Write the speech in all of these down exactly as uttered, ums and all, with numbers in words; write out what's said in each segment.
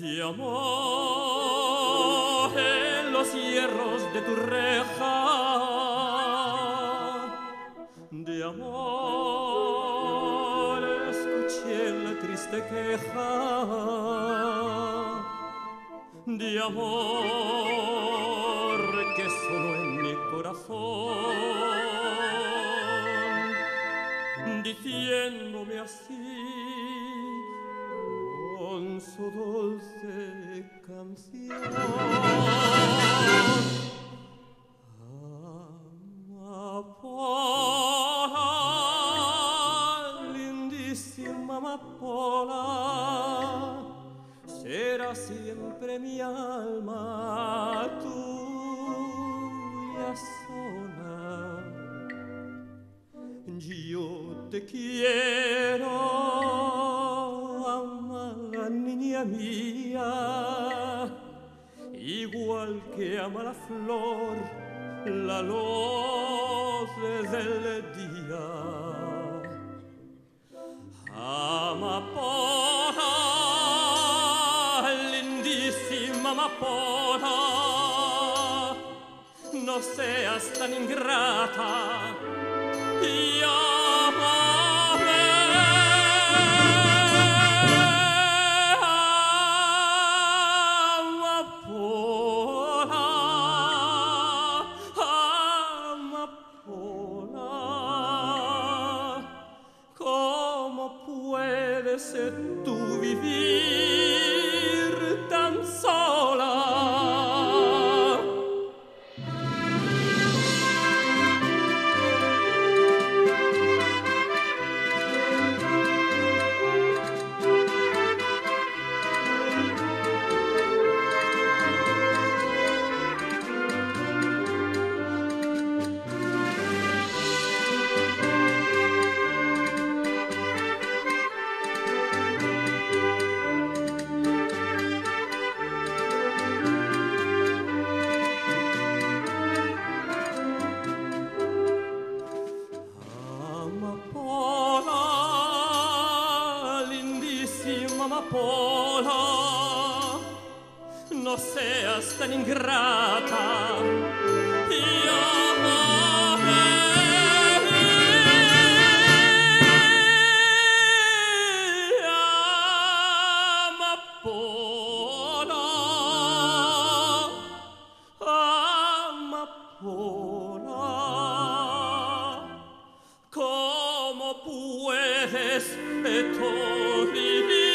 Ti amó en los hierros de tu reja, de amor escuché la triste queja, de amor que sonó en mi corazón, diciéndome así con su dulce canción: amapola, lindísima amapola, será siempre mi alma tuya sola. Yo te quiero, amada niña mía, igual que ama la flor la luz del día. Amapola, lindísima amapola, no seas tan ingrata y amame. Amapola, amapola, ¿cómo puedes tú vivir tan sola? Amapola, no seas tan ingrata y amame. Amapola, amapola, ¿cómo puedes tú vivir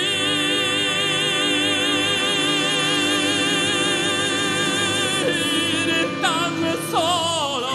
tan sola?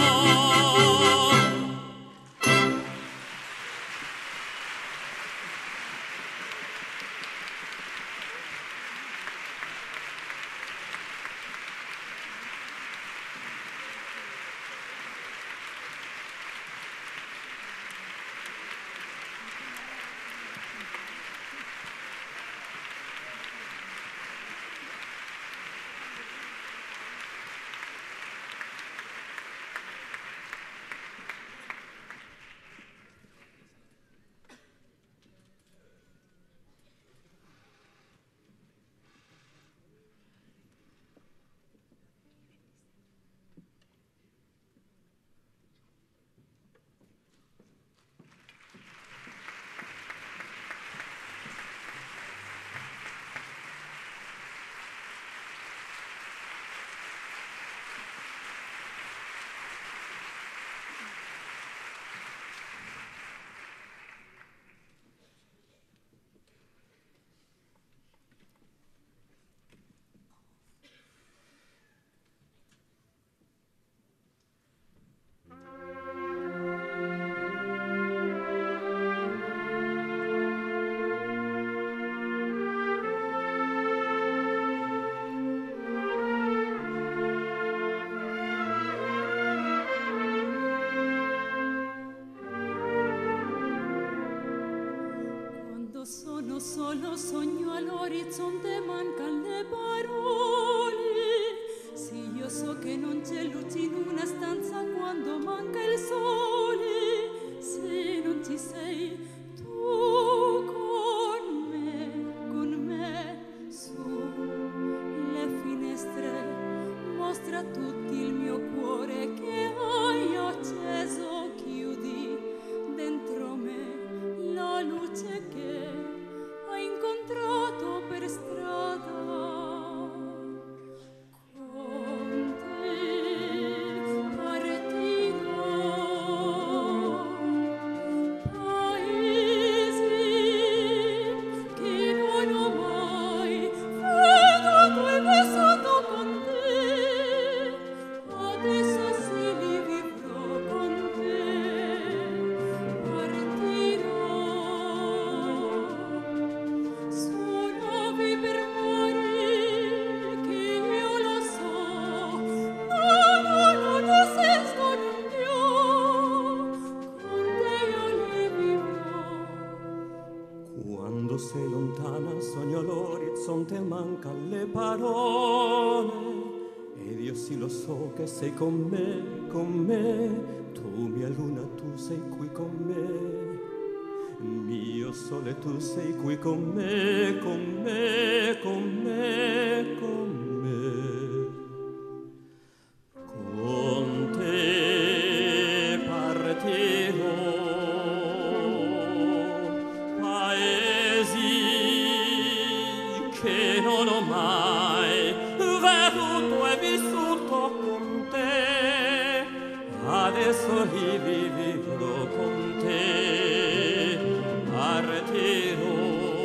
Sono solo sogno all'orizzonte, mancan le parole. Sì, io so che non c'è luce in una stanza quando manca il sole. Se non ci sei tu con me, con me, sei lontana, sogno l'orizzonte, manca le parole. Ed io sì lo so che sei con me, con me. Tu, mia luna, tu sei qui con me. Mio sole, tu sei qui con me, con me, con me, con me. Con te partirò, paesi che non ho mai veduto e vissuto con te. Adesso li vivrò con te, partirò.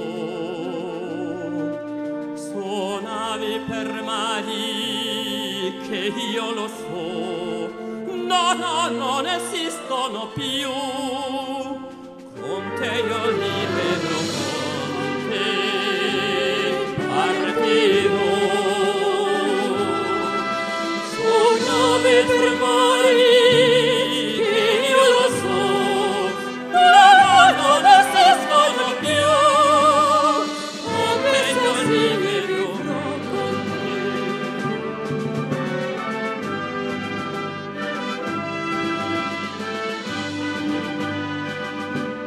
Suonavi per mari che io lo so, no, no, non esistono più. Con te io li vedrò, con te partirò. Suonavi per mari che io lo so, no, no, non esistono più. Con te io li vedrò, con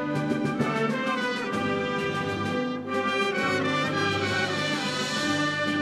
te.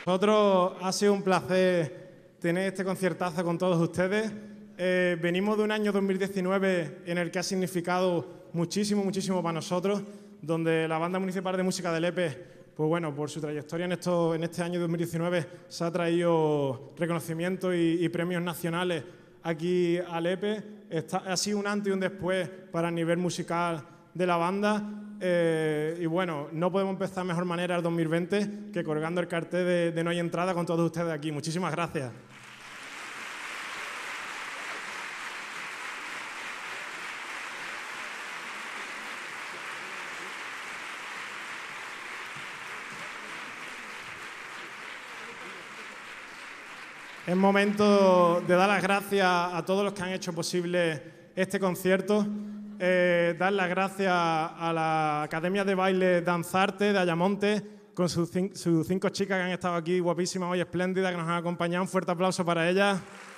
Nosotros ha sido un placer tener este conciertazo con todos ustedes. Eh, venimos de un año dos mil diecinueve en el que ha significado muchísimo, muchísimo para nosotros, donde la Banda Municipal de Música de Lepe, pues bueno, por su trayectoria en, esto, en este año dos mil diecinueve se ha traído reconocimientos y, y premios nacionales aquí a Lepe. Está, ha sido un antes y un después para el nivel musical de la banda. Eh, y bueno, no podemos empezar de mejor manera el dos mil veinte que colgando el cartel de, de No hay entrada con todos ustedes aquí. Muchísimas gracias. Es momento de dar las gracias a todos los que han hecho posible este concierto. Eh, dar las gracias a la Academia de Baile Danzarte de Ayamonte, con sus, cin sus cinco chicas que han estado aquí guapísimas hoy, espléndidas, que nos han acompañado. Un fuerte aplauso para ellas.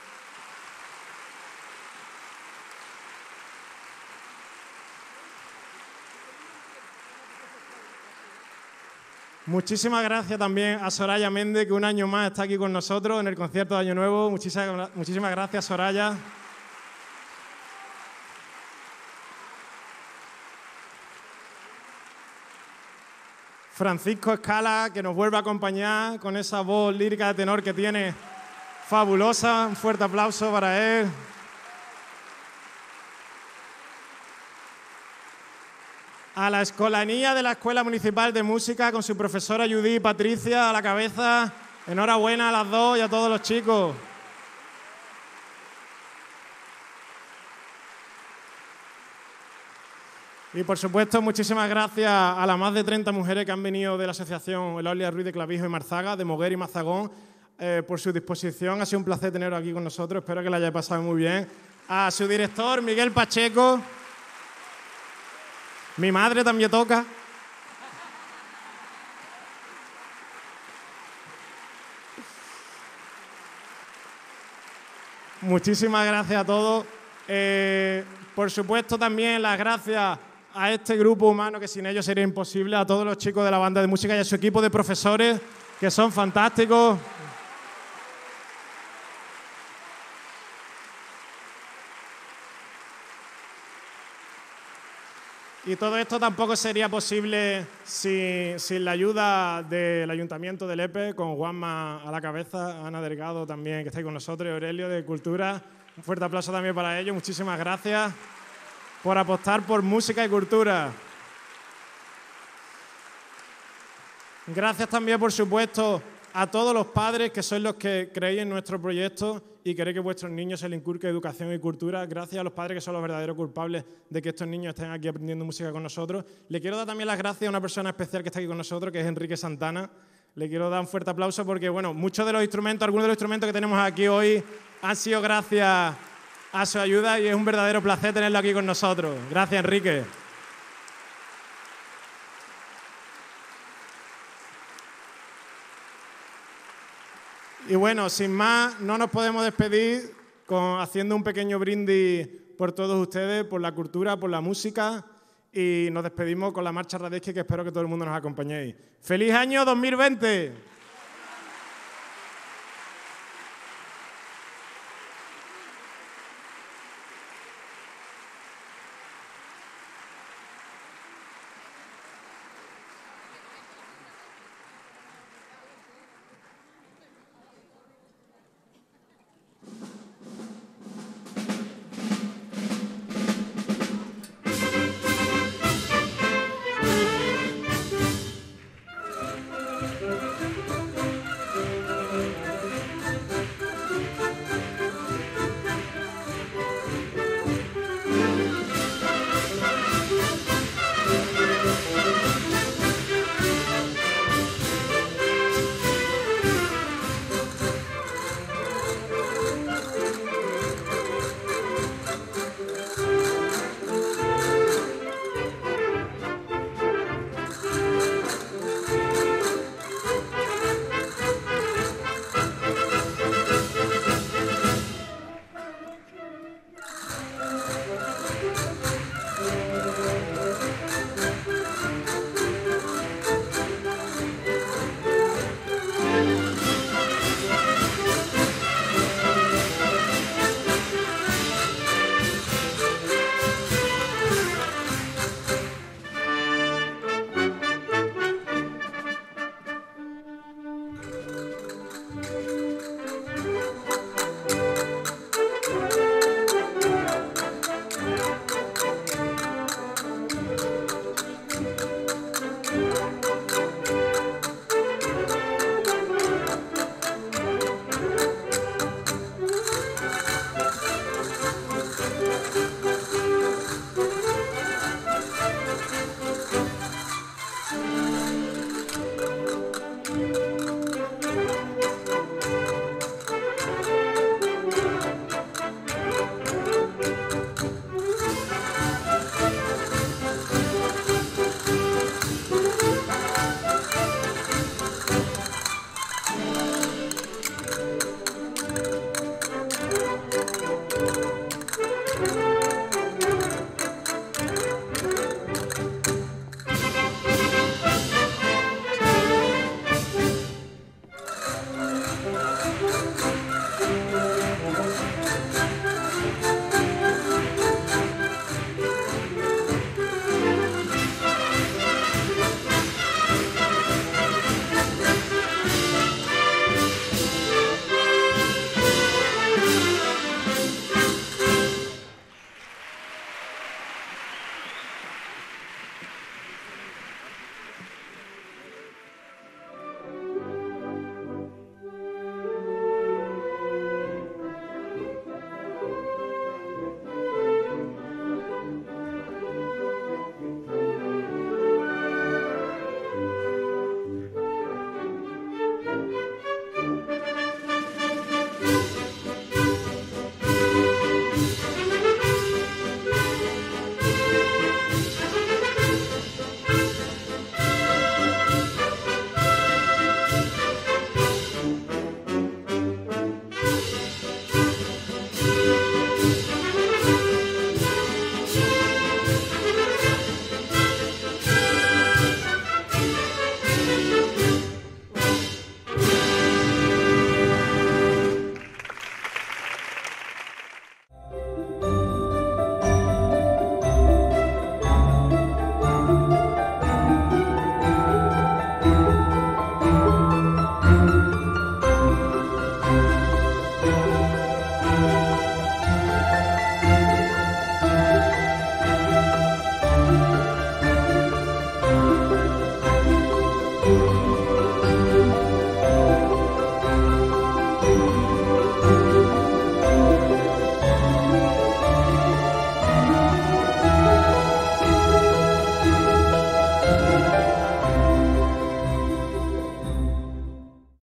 Muchísimas gracias también a Soraya Méndez, que un año más está aquí con nosotros en el concierto de Año Nuevo. Muchísimas, muchísimas gracias, Soraya. Francisco Escala, que nos vuelve a acompañar con esa voz lírica de tenor que tiene fabulosa. Un fuerte aplauso para él. A la escolanía de la Escuela Municipal de Música, con su profesora Judith y Patricia a la cabeza. Enhorabuena a las dos y a todos los chicos. Y por supuesto, muchísimas gracias a las más de treinta mujeres que han venido de la asociación Eulalia Ruiz de Clavijo y Marzaga, de Moguer y Mazagón, eh, por su disposición. Ha sido un placer tenerlo aquí con nosotros, espero que la hayáis pasado muy bien. A su director, Miguel Pacheco. Mi madre también toca. Muchísimas gracias a todos. Eh, por supuesto, también las gracias a este grupo humano, que sin ellos sería imposible, a todos los chicos de la banda de música y a su equipo de profesores, que son fantásticos. Y todo esto tampoco sería posible sin, sin la ayuda del Ayuntamiento de Lepe, con Juanma a la cabeza, Ana Delgado también, que está ahí con nosotros, y Aurelio de Cultura. Un fuerte aplauso también para ellos. Muchísimas gracias por apostar por música y cultura. Gracias también, por supuesto, a todos los padres que sois los que creéis en nuestro proyecto y queréis que vuestros niños se les inculque educación y cultura. Gracias a los padres, que son los verdaderos culpables de que estos niños estén aquí aprendiendo música con nosotros. Le quiero dar también las gracias a una persona especial que está aquí con nosotros, que es Enrique Santana. Le quiero dar un fuerte aplauso porque, bueno, muchos de los instrumentos, algunos de los instrumentos que tenemos aquí hoy han sido gracias a su ayuda y es un verdadero placer tenerlo aquí con nosotros. Gracias, Enrique. Y bueno, sin más, no nos podemos despedir con, haciendo un pequeño brindis por todos ustedes, por la cultura, por la música, y nos despedimos con la marcha Radetzky, que espero que todo el mundo nos acompañéis. ¡Feliz año dos mil veinte!